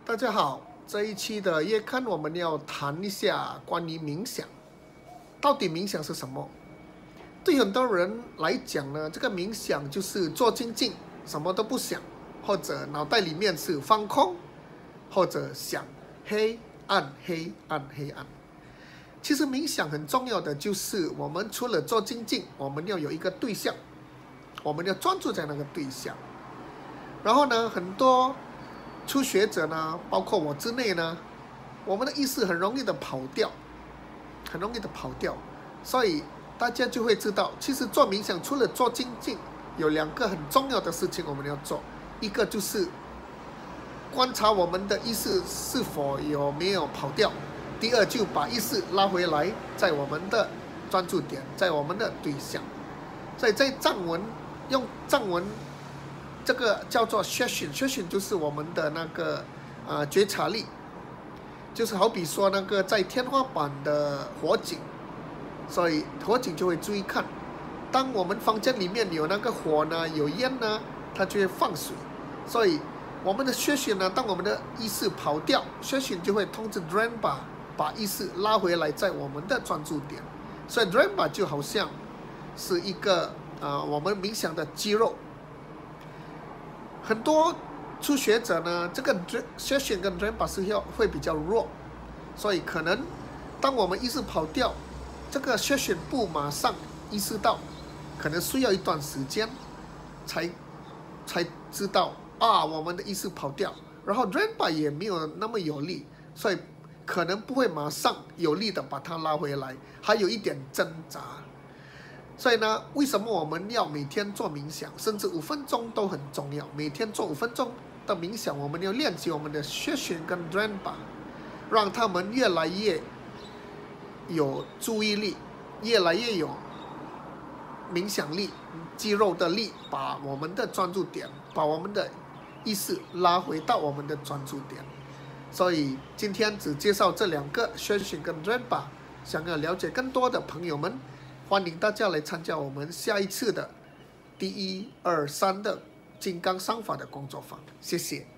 大家好，这一期的夜看我们要谈一下关于冥想。到底冥想是什么？对很多人来讲呢，这个冥想就是坐静静，什么都不想，或者脑袋里面是放空，或者想黑暗黑暗黑暗。其实冥想很重要的就是我们除了坐静静，我们要有一个对象，我们要专注在那个对象。然后呢，很多初学者呢，包括我之内呢，我们的意识很容易的跑掉，所以大家就会知道，其实做冥想除了做静静，有两个很重要的事情我们要做，一个就是观察我们的意识是否有没有跑掉，第二就把意识拉回来，在我们的专注点，在我们的对象。所以在用藏文这个叫做 session 就是我们的那个觉察力，就是好比说那个在天花板的火警，所以火警就会注意看，当我们房间里面有那个火呢，有烟呢，它就会放水。所以我们的 session 呢，当我们的意识跑掉 ，session 就会通知 Drenpa 把意识拉回来，在我们的专注点。所以 Drenpa 就好像是一个我们冥想的肌肉。很多初学者呢，这个 session 跟 Drenpa 会比较弱，所以可能当我们意识跑掉，这个 session 不马上意识到，可能需要一段时间才知道我们的意识跑掉。然后 Drenpa 也没有那么有力，所以可能不会马上有力的把它拉回来，还有一点挣扎。所以呢，为什么我们要每天做冥想，甚至5分钟都很重要？每天做5分钟的冥想，我们要练习我们的 session 跟 Drenpa， 让他们越来越有注意力，越来越有冥想力、肌肉的力，把我们的专注点，把我们的意识拉回到我们的专注点。所以今天只介绍这2个 session 跟 Drenpa， 想要了解更多的朋友们，欢迎大家来参加我们下一次的第1、2、3的金刚商法的工作坊。谢谢。